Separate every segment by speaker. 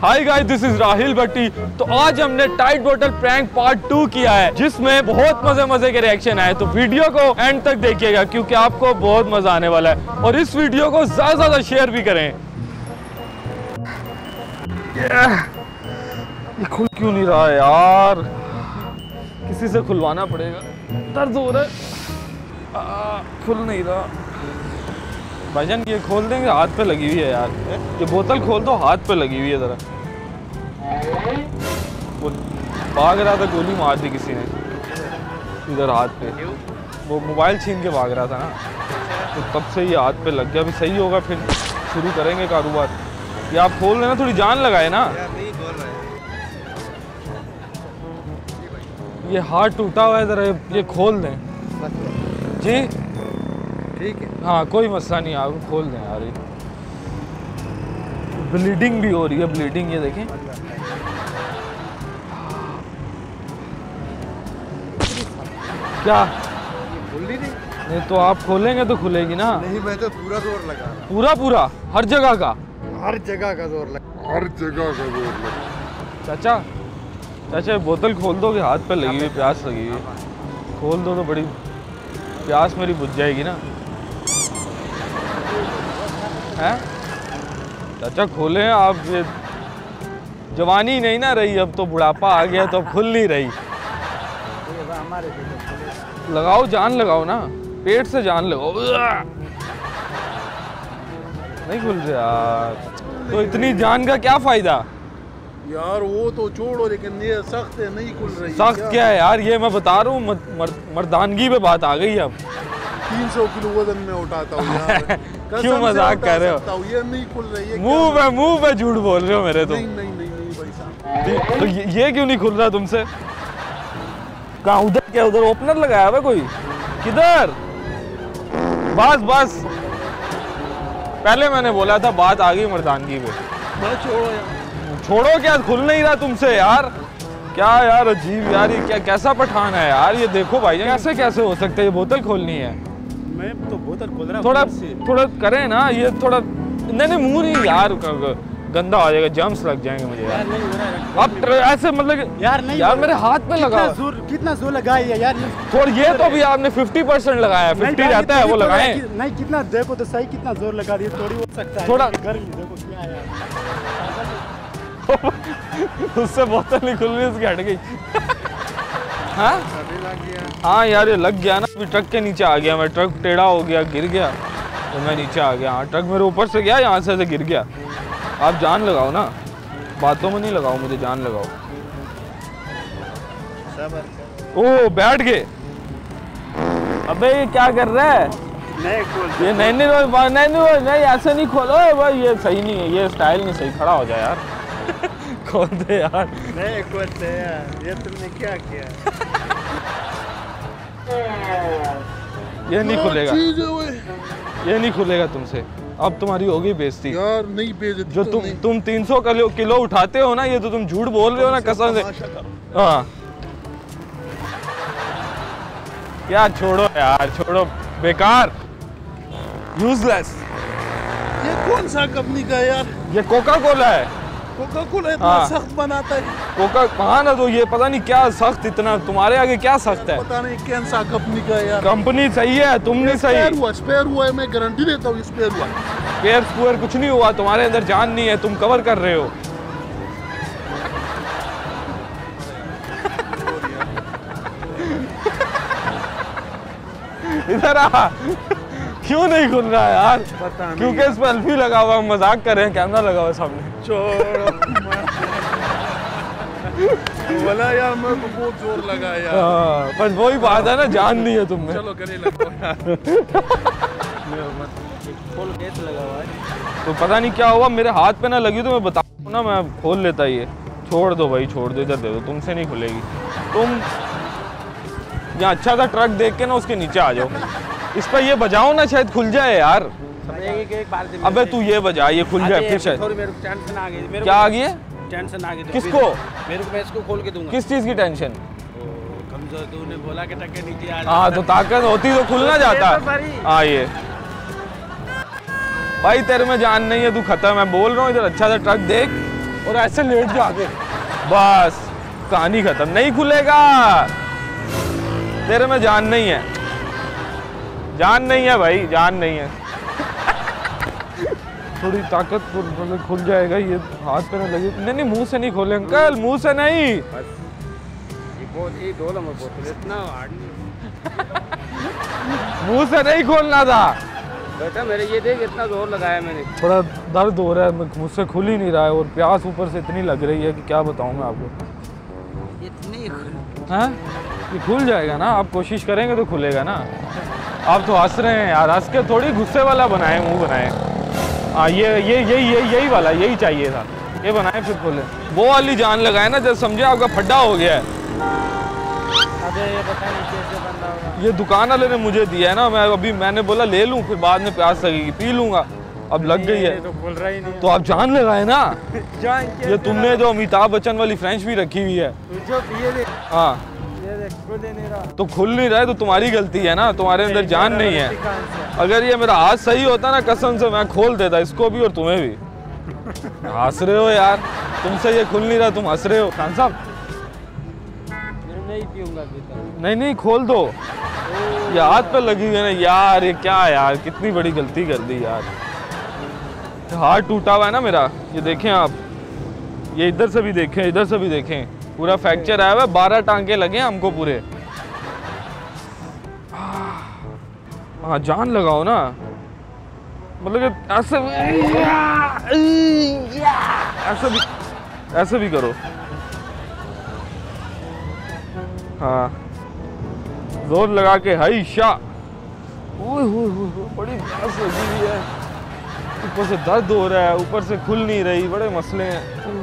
Speaker 1: Hi guys, this is Rahil Bhatti. तो आज हमने टाइट बोतल प्रैंक पार्ट 2 किया है, जिसमें बहुत मजे के रिएक्शन आए। तो वीडियो को एंड तक देखिएगा क्योंकि आपको बहुत मजा आने वाला है, और इस वीडियो को ज्यादा से ज्यादा शेयर भी करें। ये खुल क्यों नहीं रहा है यार? किसी से खुलवाना पड़ेगा, दर्द हो रहा है। खुल नहीं रहा भाईजान, ये खोल देंगे। हाथ पे लगी हुई है यार, ये बोतल खोल दो, हाथ पे लगी हुई है। जरा वो भाग रहा था, गोली मार दी किसी ने इधर हाथ पे। वो मोबाइल छीन के भाग रहा था ना, तो तब से ये हाथ पे लग गया। अभी सही होगा, फिर शुरू करेंगे कारोबार। ये आप खोल लेना, थोड़ी जान लगाए ना। ये हाथ टूटा हुआ है, जरा ये खोल दें जी।
Speaker 2: ठीक है,
Speaker 1: हाँ कोई मसला नहीं, आप खोल दें यार। ब्लीडिंग भी हो रही है, ब्लीडिंग, ये देखें। क्या नहीं तो आप खोलेंगे तो खुलेगी ना।
Speaker 2: नहीं, मैं तो पूरा जोर लगा।
Speaker 1: पूरा हर जगह का
Speaker 2: जोर लगा।
Speaker 1: चाचा बोतल खोल दो कि हाथ पे लगी हुई, प्यास लगी हुई। खोल दो तो बड़ी प्यास मेरी बुझ जाएगी ना। हैं चाचा खोले आप। ये जवानी नहीं ना रही, अब तो बुढ़ापा आ गया, तो अब खुल नहीं रही। लगाओ, जान लगाओ ना, पेट से जान लगाओ। नहीं खुल रहा यार, तो इतनी जान का क्या फायदा
Speaker 2: यार? वो तो छोड़ो, लेकिन ये सख्त है, नहीं खुल रही।
Speaker 1: सख्त क्या है यार? ये मैं बता रहा हूँ, मर्दानगी पे बात आ गई अब।
Speaker 2: 300 किलो वजन में उठाता हूँ यार।
Speaker 1: क्यों मजाक कर रहे हो?
Speaker 2: ये नहीं खुल रही है।
Speaker 1: मुंह पे झूठ बोल रहे हो मेरे। तो
Speaker 2: नहीं भाई साहब,
Speaker 1: तो ये क्यों नहीं खुल रहा तुमसे? कहाँ? उधर क्या? उधर ओपनर लगाया हुआ कोई? किधर? बस पहले मैंने बोला था, बात आ गई मर्दानगी पे।
Speaker 2: छोड़ो यार।
Speaker 1: छोड़ो क्या? खुल नहीं रहा तुमसे यार। क्या यार, अजीब यार, ये क्या कैसा पठान है यार? ये देखो भाई, कैसे हो सकता है? ये बोतल खोलनी है। मैं तो बोतल खोल रहा हूं। थोड़ा करें ना ये, थोड़ा नहीं मुंह नहीं यार, गंदा हो जाएगा, जर्म्स लग जाएंगे मुझे यार। नहीं हो रहा है अब ऐसे, मतलब यार नहीं यार, मेरे हाथ पे लगा।
Speaker 3: कितना जोर लगाई है यार?
Speaker 1: थोड़ा ये तो अभी आपने 50% लगाया, 50 रहता है वो लगाए।
Speaker 3: नहीं, कितना देखो तो सही, कितना जोर लगा रही है। थोड़ी हो सकता है
Speaker 1: थोड़ा
Speaker 3: देखो क्या है यार।
Speaker 1: उससे बोतल नहीं खुल रही, उसकी हट गई। हाँ यार, ये लग गया ना। अभी ट्रक के नीचे आ गया मैं, ट्रक टेढ़ा हो गया, गिर गया, तो मैं नीचे आ गया। हाँ, ट्रक मेरे ऊपर से गया, यहाँ से गिर गया। आप जान लगाओ ना, बातों में नहीं लगाओ, मुझे जान लगाओ। ओह, बैठ गए। अबे ये क्या कर रहा है? ये नहीं ऐसे नहीं खोलो भाई, ये सही नहीं है, ये स्टाइल नहीं सही। खड़ा हो जाए यार। खोल दे यार।
Speaker 2: नहीं खोलते यार, ये तुमने क्या किया?
Speaker 1: ये नहीं खुलेगा, ये नहीं खुलेगा तुमसे। अब तुम्हारी होगी बेइज्जती
Speaker 2: यार। नहीं बेइज्जती
Speaker 1: जो तुम 300 किलो उठाते हो ना, ये तो तुम झूठ बोल रहे हो ना कसम से। हाँ क्या? छोड़ो यार, छोड़ो, बेकार, यूजलेस।
Speaker 2: ये कौन सा कंपनी का है यार?
Speaker 1: ये कोका कोला है।
Speaker 2: कोका कोला इतना सख्त बनाता है?
Speaker 1: कोका हाँ ना, तो ये पता नहीं क्या सख्त, इतना तुम्हारे आगे क्या सख्त है?
Speaker 2: पता नहीं कौन सा कंपनी का है यार।
Speaker 1: कंपनी सही है, तुम नहीं सही।
Speaker 2: स्पेयर हुआ है, मैं गारंटी देता हूँ स्पेयर हुआ।
Speaker 1: स्पेयर कुछ नहीं हुआ, तुम्हारे अंदर जान नहीं है, तुम कवर कर रहे हो। इधर आ। क्यों नहीं खुल रहा है यार? क्योंकि इस पर सेल्फी लगा हुआ, मजाक कर रहे हैं, कैमरा लगा हुआ है सामने।
Speaker 2: छोड़ो बोला यार, मैं तो बहुत जोर लगा यार।
Speaker 1: बस वही बात है ना, जान नहीं है तुम में।
Speaker 2: चलो करे लगो यार।
Speaker 3: खोल कैसे लगा हुआ है?
Speaker 1: तो पता नहीं क्या हुआ, मेरे हाथ पे ना लगी, तो मैं बता ना, मैं खोल लेता। ये छोड़ दो भाई, छोड़ दो, इधर दे दो, तुमसे नहीं खुलेगी। तुम यहाँ अच्छा सा ट्रक देख के ना उसके नीचे आ जाओ, इस पर ये बजाओ ना, शायद खुल जाए यार। अबे तू ये बजा, ये खुल जाए फिर शायद।
Speaker 3: टेंशन आ गई।
Speaker 1: क्या आ गई है?
Speaker 3: टेंशन आ गई।
Speaker 1: किसको?
Speaker 3: मेरे को। मैं इसको खोल के दूंगा।
Speaker 1: किस चीज की टेंशन?
Speaker 3: कमजोर, तूने बोला कि टक्के नीचे आ।
Speaker 1: हाँ, तो ताकत होती तो खुलना जाता। हाँ ये भाई, तेरे में जान नहीं है, तू खत्म है। बोल रहा हूँ, इधर अच्छा सा ट्रक देख, और ऐसे लेट जा आगे, बस कहानी खत्म। नहीं खुलेगा, तेरे में जान नहीं है, जान नहीं है भाई, जान नहीं है। थोड़ी ताकत मतलब खुल जाएगा ये, हाथ पे ना लगे। नहीं नहीं मुंह से नहीं खोले अंकल, मुंह से नहीं। मुंह से नहीं खोलना था
Speaker 4: बेटा मेरे, ये देख इतना जोर लगाया मैंने।
Speaker 1: थोड़ा दर्द हो रहा है, मुझसे खुल ही नहीं रहा है और प्यास ऊपर से इतनी लग रही है कि क्या बताऊं मैं आपको।
Speaker 4: इतनी
Speaker 1: हाँ ये खुल जाएगा ना, आप कोशिश करेंगे तो खुलेगा ना। आप तो हंस रहे हैं यार, हंस के थोड़ी गुस्से वाला बनाए मुंह बनाए। हाँ यही वाला, यही चाहिए था, ये बनाए फिर खोले। वो वाली जान लगाए ना जब समझे आपका फड्डा हो गया है।
Speaker 4: अबे ये पता नहीं कैसे बंदा होगा।
Speaker 1: ये दुकान वाले ने मुझे दिया है ना, मैं अभी मैंने बोला ले लूं, फिर बाद में प्यास लगेगी पी लूंगा, अब लग गई है
Speaker 4: तो खुल रहा ही नहीं।
Speaker 1: तो आप जान लगाए ना।
Speaker 4: जान
Speaker 1: ये तुमने जो अमिताभ बच्चन वाली फ्रेंच भी रखी हुई है, हाँ
Speaker 4: खुल नहीं रहा,
Speaker 1: तो खुल नहीं रहा है तो तुम्हारी गलती है ना, तुम्हारे अंदर जान नहीं है। अगर ये मेरा हाथ सही होता ना कसम से मैं खोल देता इसको भी और तुम्हें भी। हंस रहे हो यार, तुमसे ये खुल नहीं रहा, तुम हंस रहे हो। खान साहब
Speaker 4: नहीं पीऊंगा,
Speaker 1: नहीं नहीं खोल दो, ये हाथ पे लगी हुई है ना यार, ये क्या यार, कितनी बड़ी गलती कर दी यार। हाथ टूटा हुआ है ना मेरा, ये देखें आप, ये इधर से भी देखें, इधर से भी देखें, पूरा फ्रैक्चर आया हुआ है, 12 टांके लगे हैं हमको पूरे। हाँ जान लगाओ ना, मतलब ऐसे भी करो। हाँ जोर लगा के, हाई शाह, बड़ी प्यास लगी हुई है, ऊपर से दर्द हो रहा है, ऊपर से खुल नहीं रही, बड़े मसले हैं।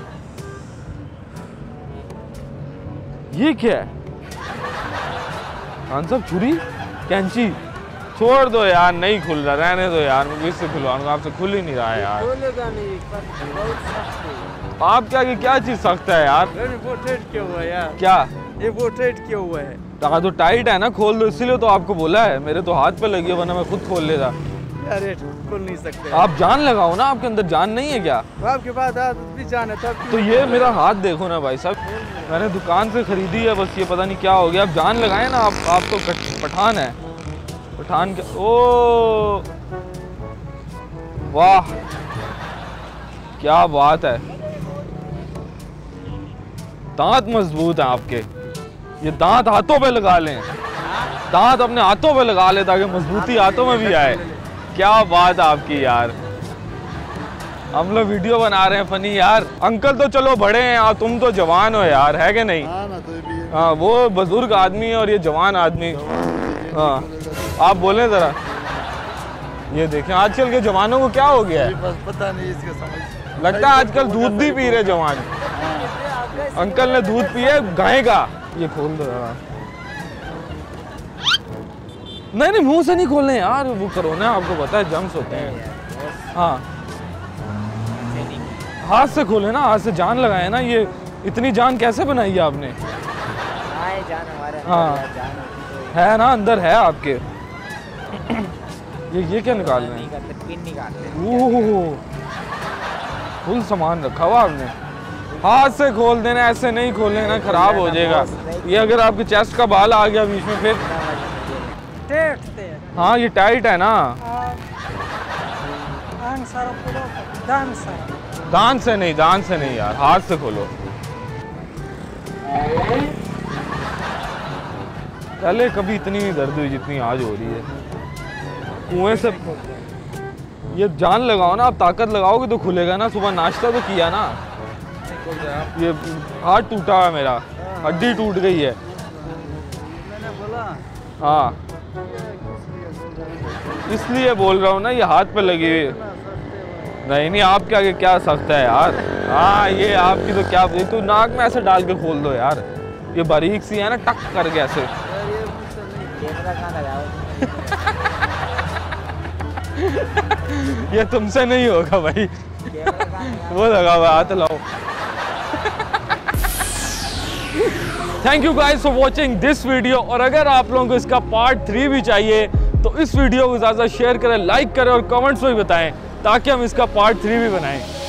Speaker 1: ये क्या है खान साहब, छुरी कैंची? छोड़ दो यार, नहीं खुल रहा, रहने दो यार, मैं इससे खुलवाऊंगा, आपसे खुल ही नहीं रहा है यार।
Speaker 4: खोलेगा नहीं, बहुत सख्त है।
Speaker 1: आप क्या चीज सख्त है यार?
Speaker 4: वो टाइट क्यों हुआ यार?
Speaker 1: क्या
Speaker 4: ये वो टाइट क्यों हुआ है?
Speaker 1: तो टाइट है ना, खोल दो, इसीलिए तो आपको बोला है। मेरे तो हाथ पे लगी है, वरना मैं खुद खोल लेता।
Speaker 4: अरे खोल नहीं सकते।
Speaker 1: आप जान लगाओ ना, आपके अंदर जान नहीं है क्या?
Speaker 4: आपके पास भी जान है
Speaker 1: तो ये मेरा हाथ देखो ना भाई साहब, मैंने दुकान से खरीदी है, बस ये पता नहीं क्या हो गया। आप जान लगाए ना, आप तो पठान है, पठान के। ओ वाह क्या बात है, दांत मजबूत है आपके। ये दांत हाथों पे लगा लें, दांत अपने हाथों पे लगा ले ताकि मजबूती हाथों में भी आए। क्या बात है आपकी यार, हम लोग वीडियो बना रहे हैं फनी यार। अंकल तो चलो बड़े हैं और तुम तो जवान हो यार, है कि नहीं? हाँ वो बुजुर्ग आदमी है और ये जवान आदमी। हाँ आप बोले जरा, ये देखें आजकल के जवानों को क्या हो गया है,
Speaker 2: पता नहीं इसका समझ।
Speaker 1: लगता है आजकल दूध भी पी रहे जवान। अंकल ने दूध पिए गाय का। ये खोल दो जरा, नहीं मुंह से नहीं खोलने यार, वो कोरोना आपको पता है जम्स होते हैं। हाँ हाथ से खोले ना, हाथ से जान लगाए ना। ये इतनी जान कैसे बनाई है आपने?
Speaker 4: जान हमारे
Speaker 1: हाँ है ना, अंदर है आपके। ये क्या निकाल रहे हैं? ओह फुल सामान रखा हुआ आपने। हाथ से खोल देना, ऐसे नहीं खोल लेना, खराब हो जाएगा। ये अगर आपके चेस्ट का बाल आ गया बीच में फिर। हाँ ये टाइट है ना। दान से नहीं यार, हाथ से खोलो। पहले कभी इतनी नहीं दर्द हुई जितनी आज हो रही है। कुएं से ये जान लगाओ ना, आप ताकत लगाओगे तो खुलेगा ना। सुबह नाश्ता तो किया ना। ये हाथ टूटा है मेरा, हड्डी टूट गई है। हाँ इसलिए बोल रहा हूँ ना, ये हाथ पे लगी हुई। नहीं आपके आगे क्या सख्त है यार। हाँ ये आपकी तो क्या, ये तो नाक में ऐसे डाल के खोल दो यार। ये बारीक सी है ना, टक करके ऐसे। ये तुमसे नहीं होगा भाई। वो लगा हुआ, हाथ लाओ। Thank you guys for watching this video. और अगर आप लोगों को इसका पार्ट 3 भी चाहिए तो इस वीडियो को ज़्यादा शेयर करें, लाइक करें और कमेंट्स में भी बताएं ताकि हम इसका पार्ट 3 भी बनाएं।